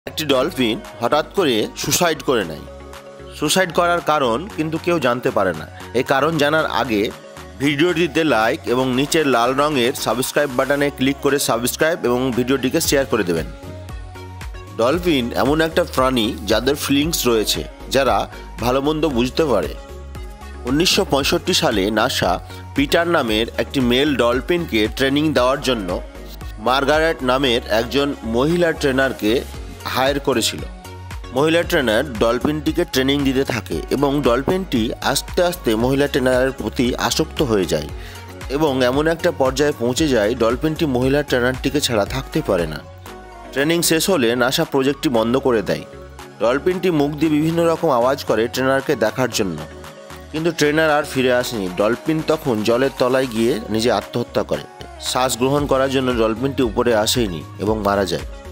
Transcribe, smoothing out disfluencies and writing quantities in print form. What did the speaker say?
একটি ডলফিন হঠাৎ করে সুসাইড করে নেয়। সুসাইড করার কারণ কিন্তু কেউ জানতে পারে না। এই কারণ জানার আগে ভিডিওটিতে লাইক এবং নিচের লাল রঙের সাবস্ক্রাইব বাটনে ক্লিক করে সাবস্ক্রাইব এবং ভিডিওটিকে শেয়ার করে দেবেন। ডলফিন এমন একটা প্রাণী যাদের ফিলিংস রয়েছে, যারা ভালো মন্দ বুঝতে পারে। 1965 সালে নাসা পিটার নামের একটি মেল ডলফিনকে ট্রেনিং দেওয়ার জন্য মার্গারেট নামের একজন মহিলা ট্রেনারকে হায়ার করেছিল। মহিলা ট্রেনার ডলফিনটিকে ট্রেনিং দিতে থাকে এবং ডলফিনটি আস্তে আস্তে মহিলা ট্রেনারের প্রতি আসক্ত হয়ে যায় এবং এমন একটা পর্যায়ে পৌঁছে যায় ডলফিনটি মহিলা ট্রেনারটিকে ছাড়া থাকতে পারে না। ট্রেনিং শেষ হলে নাসা প্রজেক্টটি বন্ধ করে দেয়। ডলফিনটি মুখ দিয়ে বিভিন্ন রকম আওয়াজ করে ট্রেনারকে দেখার জন্য, কিন্তু ট্রেনার আর ফিরে আসেনি। ডলফিন তখন জলের তলায় গিয়ে নিজে আত্মহত্যা করে। শ্বাস গ্রহণ করার জন্য ডলফিনটি উপরে আসেনি এবং মারা যায়।